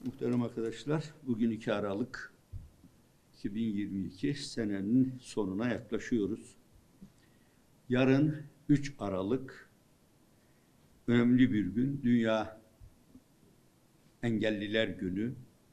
Muhterem arkadaşlar, bugün 2 Aralık 2022 senenin sonuna yaklaşıyoruz. Yarın 3 Aralık önemli bir gün, Dünya Engelliler Günü.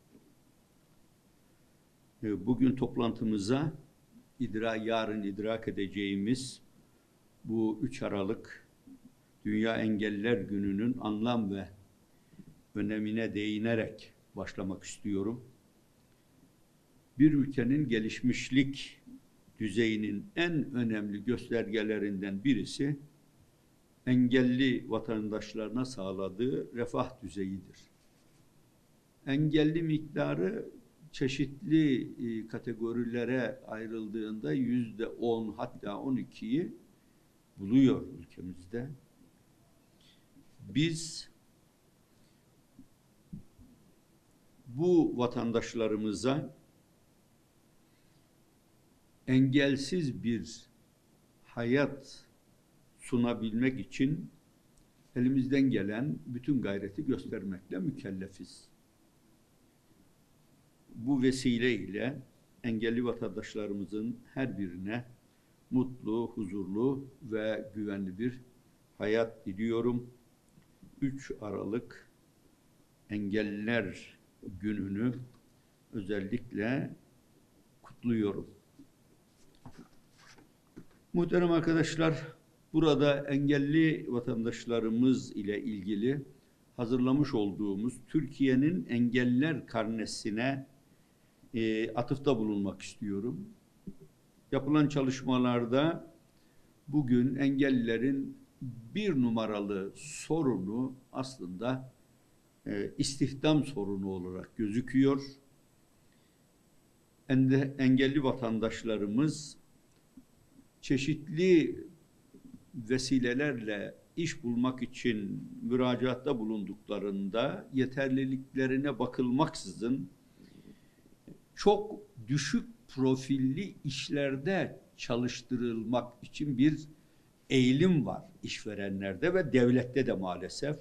Bugün toplantımıza yarın idrak edeceğimiz bu 3 Aralık Dünya Engelliler Günü'nün anlam ve önemine değinerek başlamak istiyorum. Bir ülkenin gelişmişlik düzeyinin en önemli göstergelerinden birisi engelli vatandaşlarına sağladığı refah düzeyidir. Engelli miktarı çeşitli kategorilere ayrıldığında %10 hatta 12'yi buluyor ülkemizde. Biz bu vatandaşlarımıza engelsiz bir hayat sunabilmek için elimizden gelen bütün gayreti göstermekle mükellefiz. Bu vesileyle engelli vatandaşlarımızın her birine mutlu, huzurlu ve güvenli bir hayat diliyorum. 3 Aralık Engelliler Günü'nü özellikle kutluyorum. Muhterem arkadaşlar, burada engelli vatandaşlarımız ile ilgili hazırlamış olduğumuz Türkiye'nin engelliler karnesine atıfta bulunmak istiyorum. Yapılan çalışmalarda bugün engellilerin bir numaralı sorunu aslında istihdam sorunu olarak gözüküyor. Engelli vatandaşlarımız çeşitli vesilelerle iş bulmak için müracaatta bulunduklarında yeterliliklerine bakılmaksızın çok düşük profilli işlerde çalıştırılmak için bir eğilim var işverenlerde ve devlette de maalesef.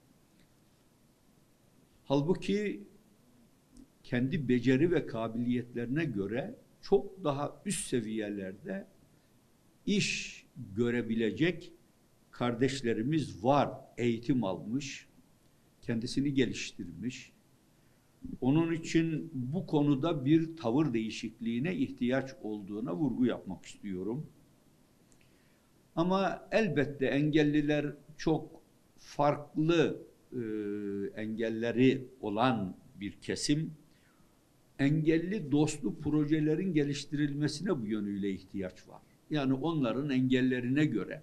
Halbuki kendi beceri ve kabiliyetlerine göre çok daha üst seviyelerde iş görebilecek kardeşlerimiz var. Eğitim almış, kendisini geliştirmiş. Onun için bu konuda bir tavır değişikliğine ihtiyaç olduğuna vurgu yapmak istiyorum. Ama elbette engelliler çok farklı engelleri olan bir kesim. Engelli dostlu projelerin geliştirilmesine bu yönüyle ihtiyaç var. Yani onların engellerine göre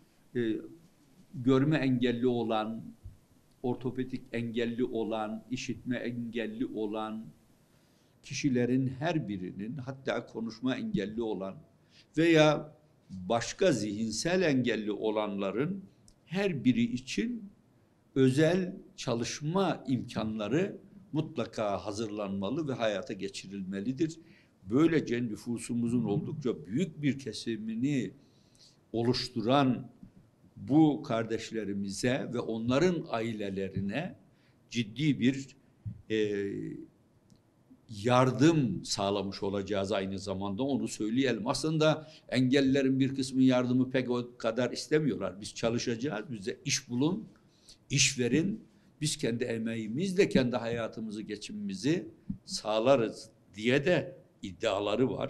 görme engelli olan, ortopedik engelli olan, işitme engelli olan kişilerin her birinin, hatta konuşma engelli olan veya başka zihinsel engelli olanların her biri için özel çalışma imkanları mutlaka hazırlanmalı ve hayata geçirilmelidir. Böylece nüfusumuzun oldukça büyük bir kesimini oluşturan bu kardeşlerimize ve onların ailelerine ciddi bir yardım sağlamış olacağız aynı zamanda, onu söyleyelim. Aslında engellilerin bir kısmı yardımı pek o kadar istemiyorlar. Biz çalışacağız, bize iş bulun, iş verin, biz kendi emeğimizle kendi hayatımızı, geçimimizi sağlarız diye de iddiaları var.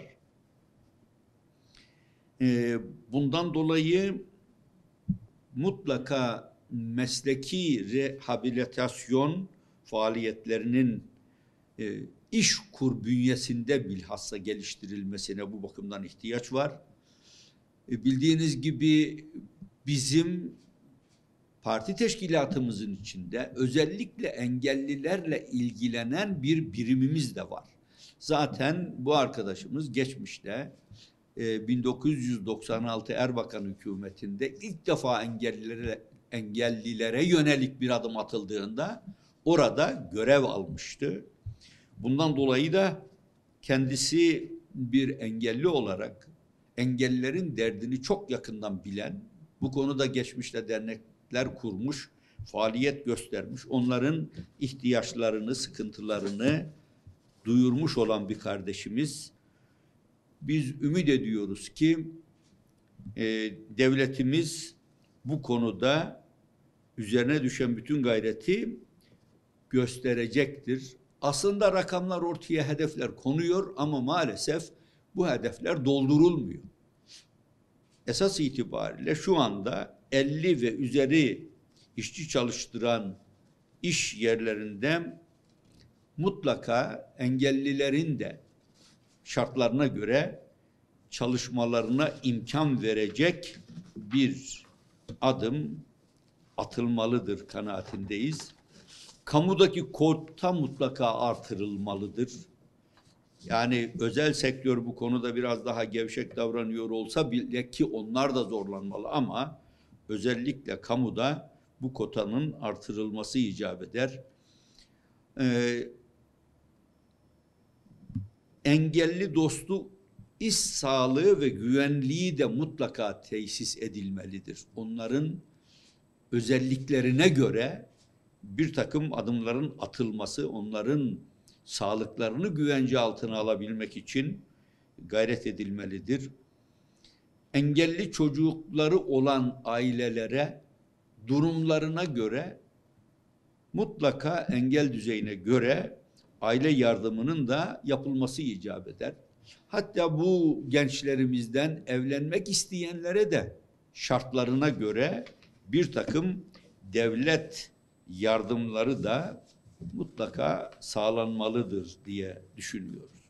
Bundan dolayı mutlaka mesleki rehabilitasyon faaliyetlerinin İşkur bünyesinde bilhassa geliştirilmesine bu bakımdan ihtiyaç var. Bildiğiniz gibi bizim parti teşkilatımızın içinde özellikle engellilerle ilgilenen bir birimimiz de var. Zaten bu arkadaşımız geçmişte 1996 Erbakan hükümetinde ilk defa engellilere yönelik bir adım atıldığında orada görev almıştı. Bundan dolayı da kendisi bir engelli olarak engellilerin derdini çok yakından bilen, bu konuda geçmişte dernekler kurmuş faaliyet göstermiş, onların ihtiyaçlarını, sıkıntılarını duyurmuş olan bir kardeşimiz. Biz ümit ediyoruz ki devletimiz bu konuda üzerine düşen bütün gayreti gösterecektir. Aslında rakamlar ortaya, hedefler konuyor ama maalesef bu hedefler doldurulmuyor. Esas itibariyle şu anda 50 ve üzeri işçi çalıştıran iş yerlerinde mutlaka engellilerin de şartlarına göre çalışmalarına imkan verecek bir adım atılmalıdır kanaatindeyiz. Kamudaki kota mutlaka artırılmalıdır. Yani özel sektör bu konuda biraz daha gevşek davranıyor olsa bile, ki onlar da zorlanmalı, ama özellikle kamuda bu kotanın artırılması icap eder. Engelli dostu iş sağlığı ve güvenliği de mutlaka tesis edilmelidir. Onların özelliklerine göre bir takım adımların atılması, onların sağlıklarını güvence altına alabilmek için gayret edilmelidir. Engelli çocukları olan ailelere durumlarına göre, mutlaka engel düzeyine göre aile yardımının da yapılması icap eder. Hatta bu gençlerimizden evlenmek isteyenlere de şartlarına göre bir takım devlet yardımları da mutlaka sağlanmalıdır diye düşünüyoruz.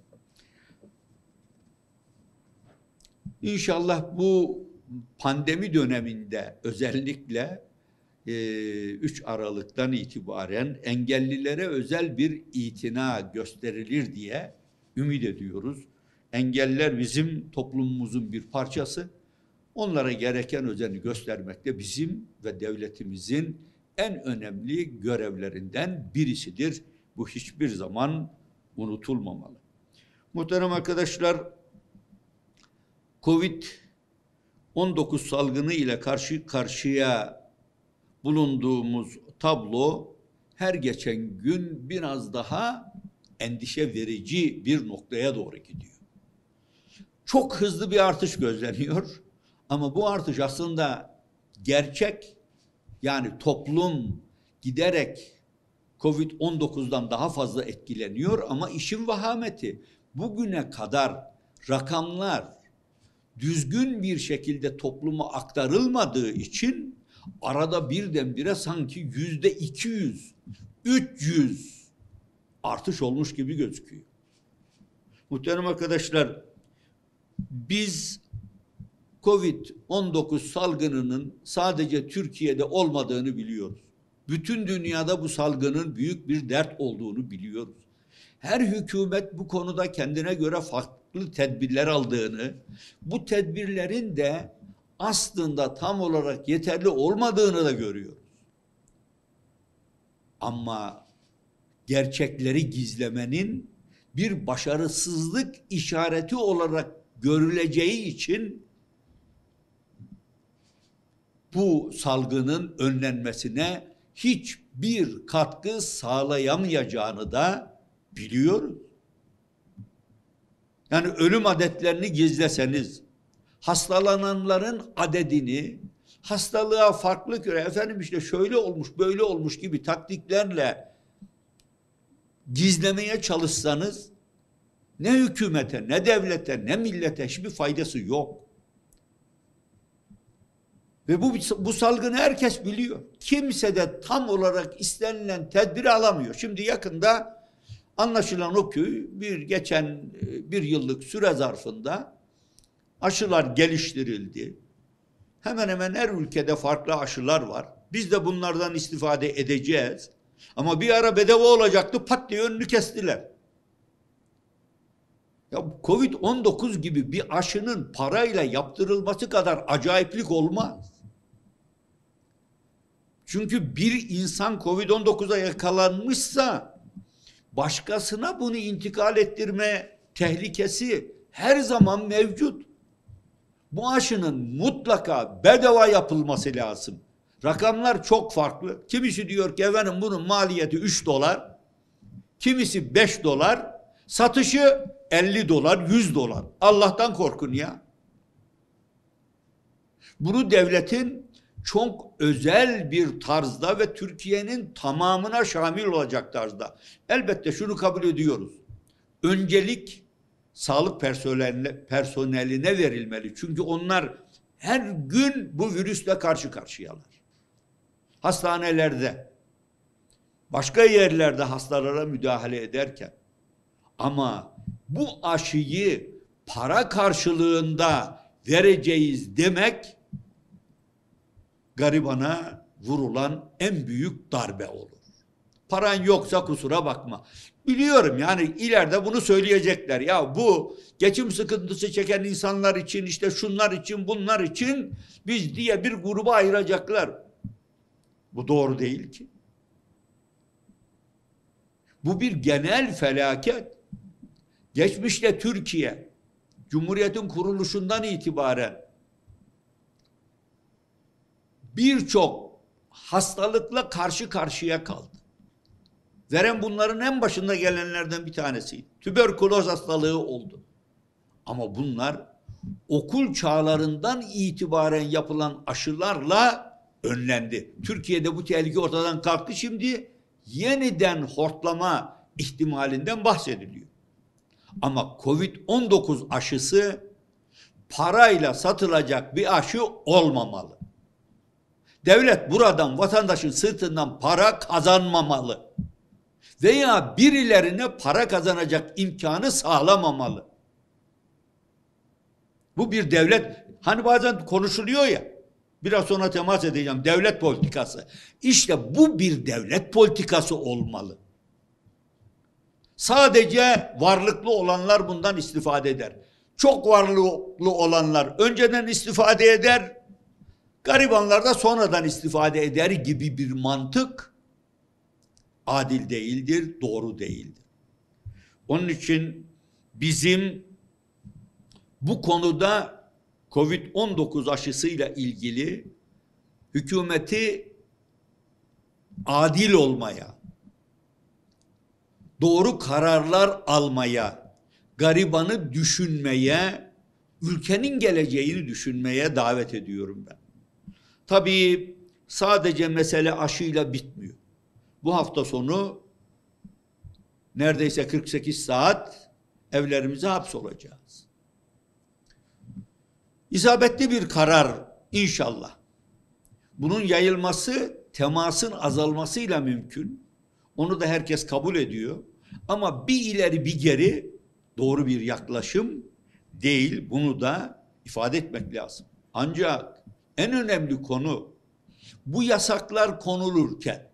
İnşallah bu pandemi döneminde özellikle 3 Aralık'tan itibaren engellilere özel bir itina gösterilir diye ümit ediyoruz. Engelliler bizim toplumumuzun bir parçası. Onlara gereken özeni göstermek de bizim ve devletimizin en önemli görevlerinden birisidir. Bu hiçbir zaman unutulmamalı. Muhterem arkadaşlar, Covid-19 salgını ile karşı karşıya bulunduğumuz tablo her geçen gün biraz daha endişe verici bir noktaya doğru gidiyor. Çok hızlı bir artış gözleniyor ama bu artış aslında gerçek, yani toplum giderek Covid-19'dan daha fazla etkileniyor ama işin vahameti, bugüne kadar rakamlar düzgün bir şekilde topluma aktarılmadığı için arada birdenbire sanki %200, 300 artış olmuş gibi gözüküyor. Muhterem arkadaşlar, biz Covid-19 salgınının sadece Türkiye'de olmadığını biliyoruz. Bütün dünyada bu salgının büyük bir dert olduğunu biliyoruz. Her hükümet bu konuda kendine göre farklı tedbirler aldığını, bu tedbirlerin de aslında tam olarak yeterli olmadığını da görüyoruz. Ama gerçekleri gizlemenin bir başarısızlık işareti olarak görüleceği için bu salgının önlenmesine hiçbir katkı sağlayamayacağını da biliyoruz. Yani ölüm adetlerini gizleseniz, hastalananların adedini hastalığa farklı göre, efendim işte şöyle olmuş, böyle olmuş gibi taktiklerle gizlemeye çalışsanız ne hükümete, ne devlete, ne millete hiçbir faydası yok. Ve bu salgını herkes biliyor. Kimse de tam olarak istenilen tedbiri alamıyor. Şimdi yakında anlaşılan o ki geçen bir yıllık süre zarfında aşılar geliştirildi. Hemen hemen her ülkede farklı aşılar var. Biz de bunlardan istifade edeceğiz. Ama bir ara bedava olacaktı, pat diye önünü kestiler. Ya Covid-19 gibi bir aşının parayla yaptırılması kadar acayiplik olmaz. Çünkü bir insan Covid-19'a yakalanmışsa başkasına bunu intikal ettirme tehlikesi her zaman mevcut. Bu aşının mutlaka bedava yapılması lazım. Rakamlar çok farklı. Kimisi diyor ki efendim bunun maliyeti 3 dolar, kimisi 5 dolar, satışı 50 dolar, 100 dolar. Allah'tan korkun ya. Bunu devletin çok özel bir tarzda ve Türkiye'nin tamamına şamil olacak tarzda. Elbette şunu kabul ediyoruz. Öncelik sağlık personeline verilmeli. Çünkü onlar her gün bu virüsle karşı karşıyalar. Hastanelerde, başka yerlerde hastalara müdahale ederken, ama bu aşıyı para karşılığında vereceğiz demek, garibana vurulan en büyük darbe olur. Paran yoksa kusura bakma. Biliyorum yani ileride bunu söyleyecekler. Ya bu geçim sıkıntısı çeken insanlar için, işte şunlar için, bunlar için biz diye bir gruba ayıracaklar. Bu doğru değil ki. Bu bir genel felaket. Geçmişte Türkiye, Cumhuriyet'in kuruluşundan itibaren birçok hastalıkla karşı karşıya kaldı. Verem bunların en başında gelenlerden bir tanesiydi. Tüberküloz hastalığı oldu. Ama bunlar okul çağlarından itibaren yapılan aşılarla önlendi. Türkiye'de bu tehlike ortadan kalktı. Şimdi yeniden hortlama ihtimalinden bahsediliyor. Ama Covid-19 aşısı parayla satılacak bir aşı olmamalı. Devlet buradan vatandaşın sırtından para kazanmamalı. Veya birilerine para kazanacak imkanı sağlamamalı. Bu bir devlet, hani bazen konuşuluyor ya, biraz sonra temas edeceğim, devlet politikası. İşte bu bir devlet politikası olmalı. Sadece varlıklı olanlar bundan istifade eder. Çok varlıklı olanlar önceden istifade eder, garibanlar da sonradan istifade eder gibi bir mantık adil değildir, doğru değildir. Onun için bizim bu konuda Covid-19 aşısıyla ilgili hükümeti adil olmaya, doğru kararlar almaya, garibanı düşünmeye, ülkenin geleceğini düşünmeye davet ediyorum ben. Tabii sadece mesele aşıyla bitmiyor. Bu hafta sonu neredeyse 48 saat evlerimize hapsolacağız. İsabetli bir karar inşallah. Bunun yayılması temasın azalmasıyla mümkün. Onu da herkes kabul ediyor. Ama bir ileri bir geri doğru bir yaklaşım değil. Bunu da ifade etmek lazım. Ancak en önemli konu bu yasaklar konulurken,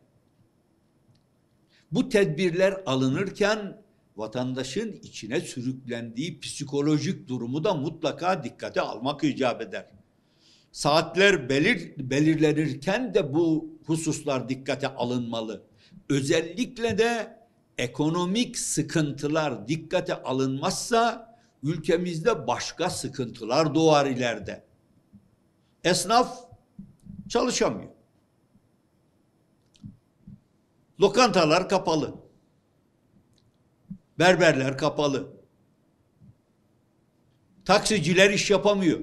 bu tedbirler alınırken vatandaşın içine sürüklendiği psikolojik durumu da mutlaka dikkate almak icap eder. Saatler belirlenirken de bu hususlar dikkate alınmalı. Özellikle de ekonomik sıkıntılar dikkate alınmazsa ülkemizde başka sıkıntılar doğar ileride. Esnaf çalışamıyor. Lokantalar kapalı. Berberler kapalı. Taksiciler iş yapamıyor.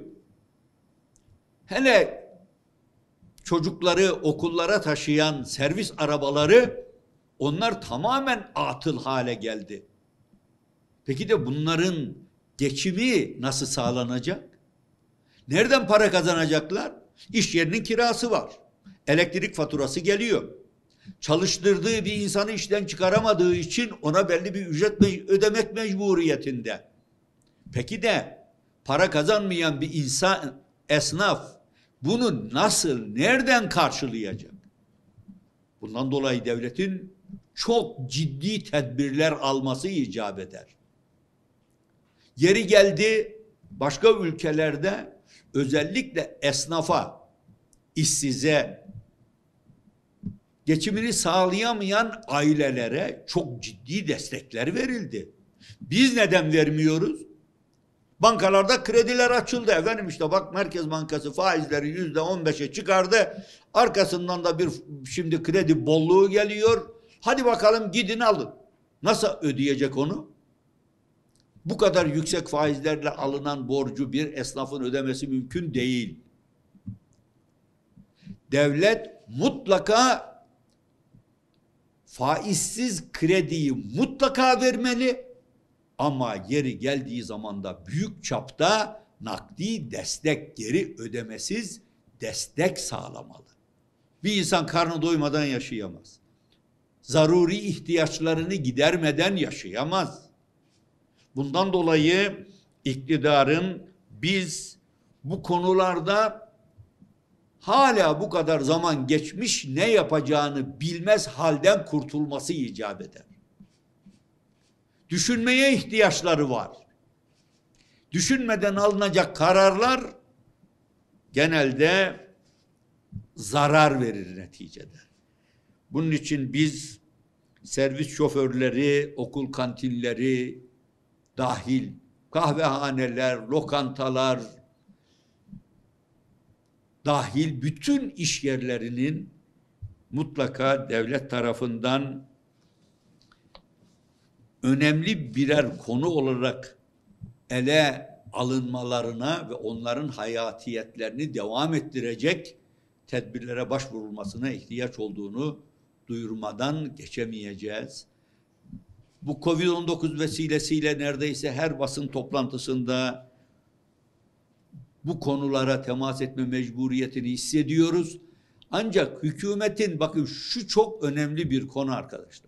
Hele çocukları okullara taşıyan servis arabaları, onlar tamamen atıl hale geldi. Peki de bunların geçimi nasıl sağlanacak? Nereden para kazanacaklar? İş yerinin kirası var. Elektrik faturası geliyor. Çalıştırdığı bir insanı işten çıkaramadığı için ona belli bir ücret ödemek mecburiyetinde. Peki de para kazanmayan bir insan, esnaf bunu nasıl, nereden karşılayacak? Bundan dolayı devletin çok ciddi tedbirler alması icap eder. Yeri geldi başka ülkelerde özellikle esnafa, işsize, geçimini sağlayamayan ailelere çok ciddi destekler verildi. Biz neden vermiyoruz? Bankalarda krediler açıldı efendim, işte bak Merkez Bankası faizleri %15'e çıkardı. Arkasından da bir şimdi kredi bolluğu geliyor. Hadi bakalım gidin alın. Nasıl ödeyecek onu? Bu kadar yüksek faizlerle alınan borcu bir esnafın ödemesi mümkün değil. Devlet mutlaka faizsiz krediyi mutlaka vermeli ama yeri geldiği zaman da büyük çapta nakdi destek, geri ödemesiz destek sağlamalı. Bir insan karnı doymadan yaşayamaz. Zaruri ihtiyaçlarını gidermeden yaşayamaz. Bundan dolayı iktidarın biz bu konularda hala bu kadar zaman geçmiş ne yapacağını bilmez halden kurtulması icap eder. Düşünmeye ihtiyaçları var. Düşünmeden alınacak kararlar genelde zarar verir neticede. Bunun için biz servis şoförleri, okul kantinleri dahil, kahvehaneler, lokantalar dahil bütün iş yerlerinin mutlaka devlet tarafından önemli birer konu olarak ele alınmalarına ve onların hayatiyetlerini devam ettirecek tedbirlere başvurulmasına ihtiyaç olduğunu duyurmadan geçemeyeceğiz. Bu Covid-19 vesilesiyle neredeyse her basın toplantısında bu konulara temas etme mecburiyetini hissediyoruz. Ancak hükümetin, bakın şu çok önemli bir konu arkadaşlar.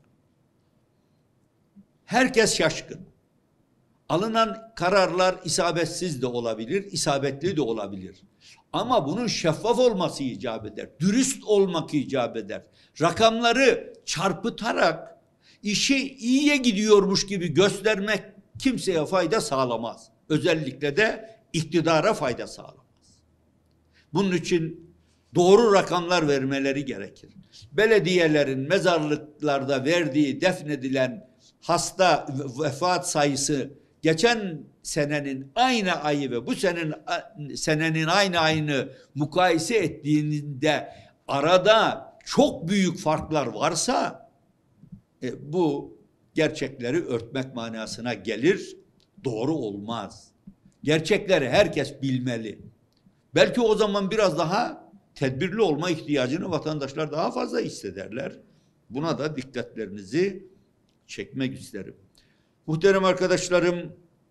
Herkes şaşkın. Alınan kararlar isabetsiz de olabilir, isabetli de olabilir. Ama bunun şeffaf olması icap eder. Dürüst olmak icap eder. Rakamları çarpıtarak işi iyiye gidiyormuş gibi göstermek kimseye fayda sağlamaz. Özellikle de iktidara fayda sağlamaz. Bunun için doğru rakamlar vermeleri gerekir. Belediyelerin mezarlıklarda verdiği, defnedilen hasta vefat sayısı geçen senenin aynı ayı ve bu senenin aynı ayını mukayese ettiğinde arada çok büyük farklar varsa bu gerçekleri örtmek manasına gelir, doğru olmaz. Gerçekleri herkes bilmeli. Belki o zaman biraz daha tedbirli olma ihtiyacını vatandaşlar daha fazla hissederler. Buna da dikkatlerinizi çekmek isterim. Muhterem arkadaşlarım,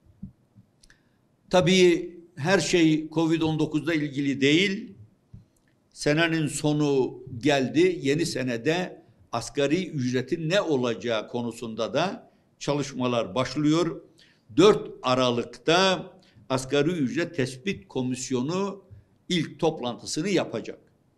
tabii her şey Covid-19'da ilgili değil. Senenin sonu geldi. Yeni senede asgari ücretin ne olacağı konusunda da çalışmalar başlıyor. 4 Aralık'ta Asgari Ücret Tespit Komisyonu ilk toplantısını yapacak.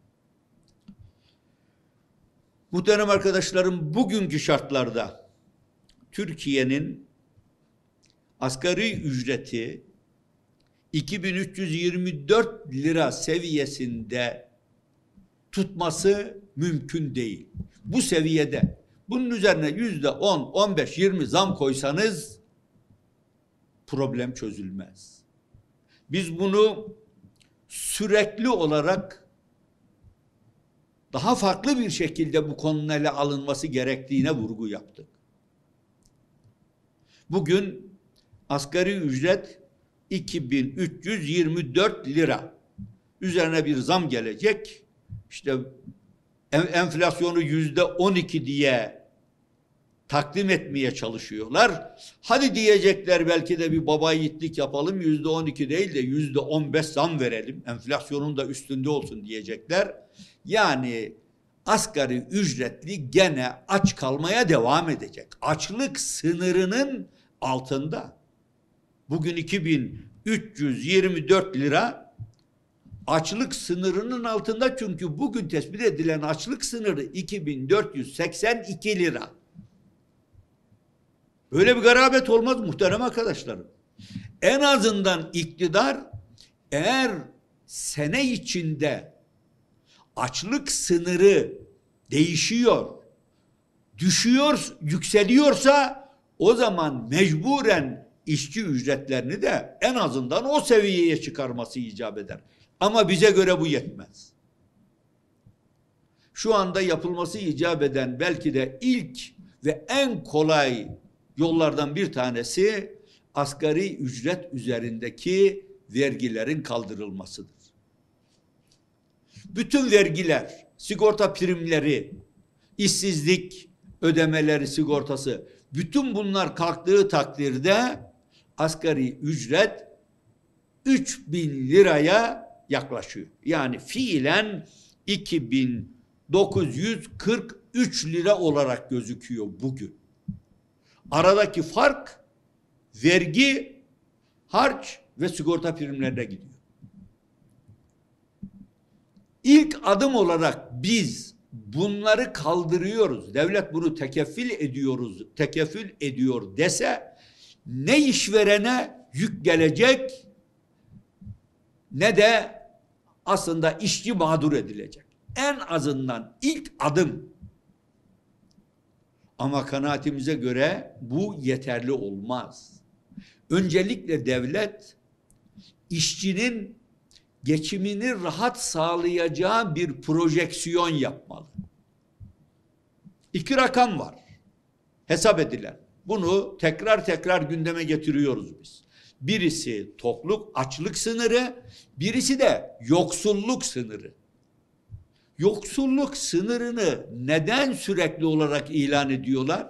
Muhterem arkadaşlarım, bugünkü şartlarda Türkiye'nin asgari ücreti 2324 lira seviyesinde tutması mümkün değil. Bu seviyede bunun üzerine %10, 15, 20 zam koysanız problem çözülmez. Biz bunu sürekli olarak daha farklı bir şekilde bu konunun ele alınması gerektiğine vurgu yaptık. Bugün asgari ücret 2324 lira. Üzerine bir zam gelecek. İşte enflasyonu %12 diye takdim etmeye çalışıyorlar. Hadi diyecekler, belki de bir baba yiğitlik yapalım, %12 değil de %15 zam verelim, enflasyonun da üstünde olsun diyecekler. Yani asgari ücretli gene aç kalmaya devam edecek. Açlık sınırının altında. Bugün 2324 lira açlık sınırının altında, çünkü bugün tespit edilen açlık sınırı 2482 lira. Böyle bir garabet olmaz muhterem arkadaşlarım. En azından iktidar eğer sene içinde açlık sınırı değişiyor, düşüyor, yükseliyorsa o zaman mecburen işçi ücretlerini de en azından o seviyeye çıkarması icap eder. Ama bize göre bu yetmez. Şu anda yapılması icap eden belki de ilk ve en kolay yollardan bir tanesi asgari ücret üzerindeki vergilerin kaldırılmasıdır. Bütün vergiler, sigorta primleri, işsizlik ödemeleri sigortası, bütün bunlar kalktığı takdirde asgari ücret 3.000 liraya yaklaşıyor. Yani fiilen 2.943 lira olarak gözüküyor bugün. Aradaki fark vergi, harç ve sigorta primlerine gidiyor. İlk adım olarak biz bunları kaldırıyoruz. Devlet bunu tekeffül ediyor dese ne işverene yük gelecek ne de aslında işçi mağdur edilecek. En azından ilk adım. Ama kanaatimize göre bu yeterli olmaz. Öncelikle devlet işçinin geçimini rahat sağlayacağı bir projeksiyon yapmalı. 2 rakam var. Hesap edilen. Bunu tekrar gündeme getiriyoruz biz. Birisi tokluk, açlık sınırı, birisi de yoksulluk sınırı. Yoksulluk sınırını neden sürekli olarak ilan ediyorlar?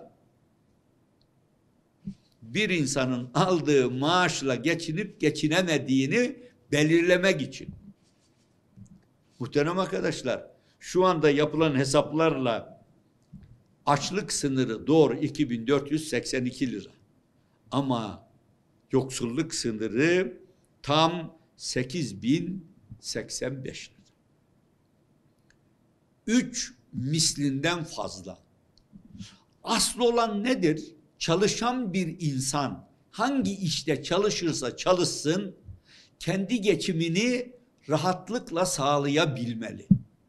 Bir insanın aldığı maaşla geçinip geçinemediğini belirlemek için. Muhterem arkadaşlar, şu anda yapılan hesaplarla açlık sınırı doğru 2.482 lira. Ama yoksulluk sınırı tam 8.085 lira. 3 mislinden fazla. Asıl olan nedir? Çalışan bir insan hangi işte çalışırsa çalışsın kendi geçimini rahatlıkla sağlayabilmeli.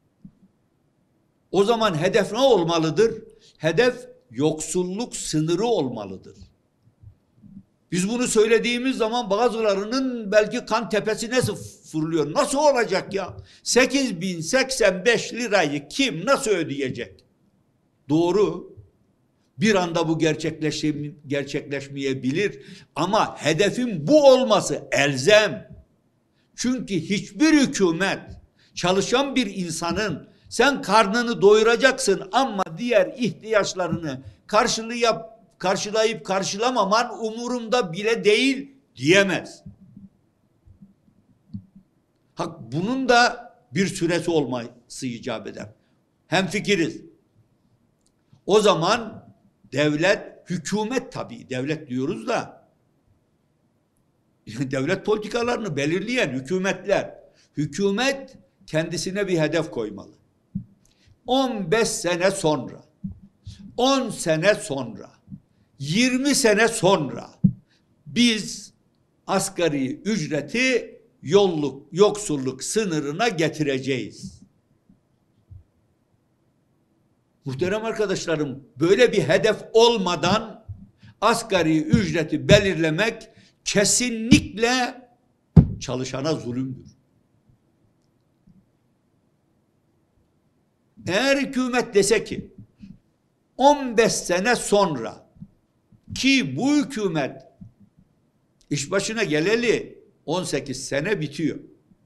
O zaman hedef ne olmalıdır? Hedef yoksulluk sınırı olmalıdır. Biz bunu söylediğimiz zaman bazılarının belki kan tepesine fırlıyor. Nasıl olacak ya? 8.085 lirayı kim nasıl ödeyecek? Doğru. Bir anda bu gerçekleşmeyebilir. Ama hedefin bu olması elzem. Çünkü hiçbir hükümet çalışan bir insanın sen karnını doyuracaksın ama diğer ihtiyaçlarını karşılayıp karşılamaman umurumda bile değil diyemez. Bunun da bir süresi olması icap eder. Hemfikiriz. O zaman devlet, hükümet tabii, devlet diyoruz da devlet politikalarını belirleyen hükümetler. Hükümet kendisine bir hedef koymalı. 15 sene sonra, 10 sene sonra, 20 sene sonra biz asgari ücreti yoksulluk sınırına getireceğiz. Muhterem arkadaşlarım, böyle bir hedef olmadan asgari ücreti belirlemek kesinlikle çalışana zulümdür. Eğer hükümet dese ki 15 sene sonra, ki bu hükümet iş başına geleli 18 sene bitiyor.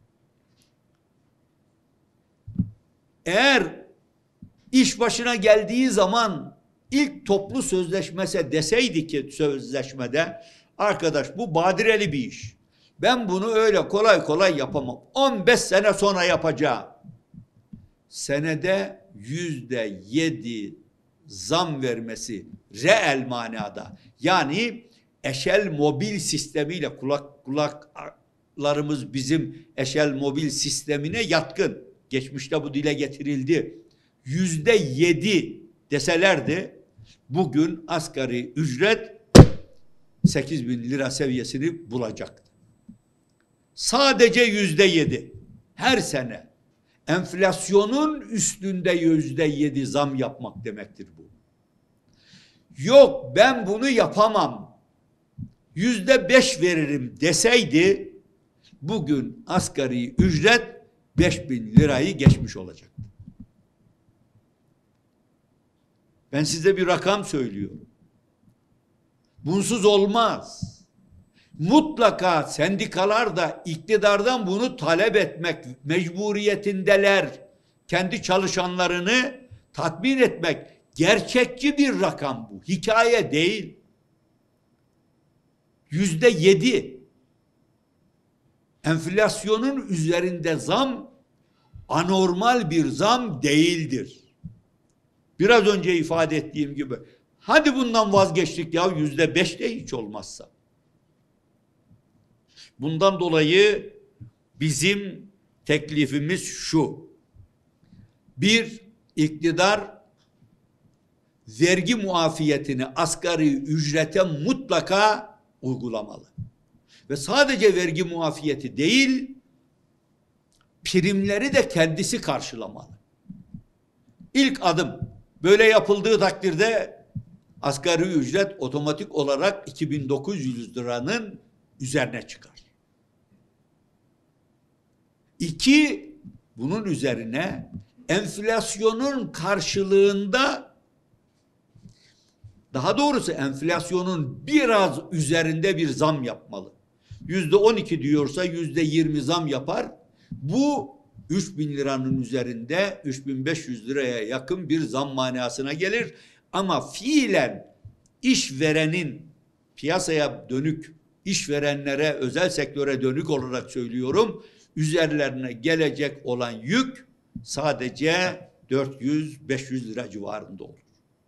Eğer iş başına geldiği zaman ilk toplu sözleşmesi deseydi ki sözleşmede, arkadaş bu badireli bir iş. Ben bunu öyle kolay kolay yapamam. 15 sene sonra yapacağım. Senede %7 zam vermesi reel manada. Yani eşel mobil sistemiyle kulaklarımız bizim eşel mobil sistemine yatkın. Geçmişte bu dile getirildi. %7 deselerdi bugün asgari ücret 8.000 lira seviyesini bulacaktı. Sadece %7 her sene enflasyonun üstünde %7 zam yapmak demektir bu. Yok ben bunu yapamam. %5 veririm deseydi bugün asgari ücret 5.000 lirayı geçmiş olacak. Ben size bir rakam söylüyorum. Bunsuz olmaz. Mutlaka sendikalar da iktidardan bunu talep etmek mecburiyetindeler. Kendi çalışanlarını tatmin etmek. Gerçekçi bir rakam bu. Hikaye değil. %7 enflasyonun üzerinde zam anormal bir zam değildir. Biraz önce ifade ettiğim gibi hadi bundan vazgeçtik ya %5 de hiç olmazsa. Bundan dolayı bizim teklifimiz şu. Bir, iktidar vergi muafiyetini asgari ücrete mutlaka uygulamalı. Ve sadece vergi muafiyeti değil, primleri de kendisi karşılamalı. İlk adım böyle yapıldığı takdirde asgari ücret otomatik olarak 2.900 liranın üzerine çıkar. İki, bunun üzerine enflasyonun karşılığında, daha doğrusu enflasyonun biraz üzerinde bir zam yapmalı. %12 diyorsa %20 zam yapar. Bu 3.000 liranın üzerinde 3.500 liraya yakın bir zam manasına gelir. Ama fiilen işverenin piyasaya dönük, işverenlere, özel sektöre dönük olarak söylüyorum, üzerlerine gelecek olan yük sadece 400-500 lira civarında olur.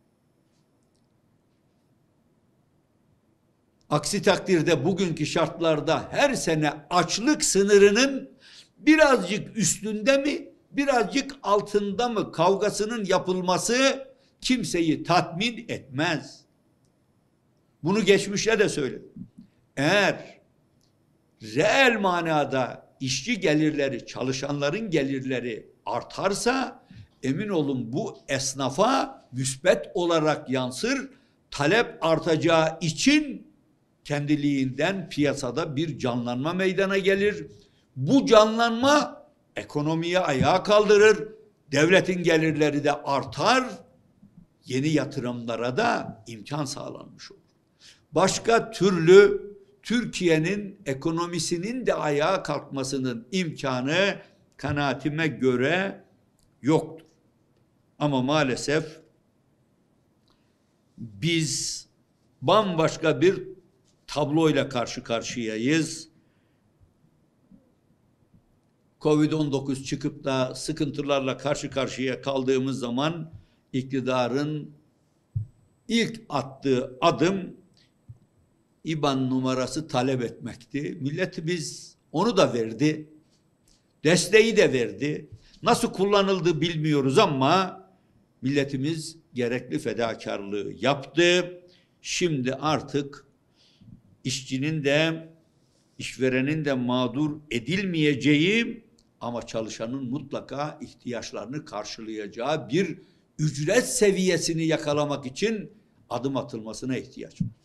Aksi takdirde bugünkü şartlarda her sene açlık sınırının birazcık üstünde mi, birazcık altında mı kavgasının yapılması kimseyi tatmin etmez. Bunu geçmişte de söyledim. Eğer reel manada işçi gelirleri, çalışanların gelirleri artarsa emin olun bu esnafa müspet olarak yansır. Talep artacağı için kendiliğinden piyasada bir canlanma meydana gelir. Bu canlanma ekonomiyi ayağa kaldırır. Devletin gelirleri de artar. Yeni yatırımlara da imkan sağlanmış olur. Başka türlü Türkiye'nin ekonomisinin de ayağa kalkmasının imkanı kanaatime göre yoktur. Ama maalesef biz bambaşka bir tabloyla karşı karşıyayız. Covid-19 çıkıp da sıkıntılarla karşı karşıya kaldığımız zaman iktidarın ilk attığı adım İBAN numarası talep etmekti. Milletimiz onu da verdi. Desteği de verdi. Nasıl kullanıldı bilmiyoruz ama milletimiz gerekli fedakarlığı yaptı. Şimdi artık işçinin de işverenin de mağdur edilmeyeceği ama çalışanın mutlaka ihtiyaçlarını karşılayacağı bir ücret seviyesini yakalamak için adım atılmasına ihtiyaç var.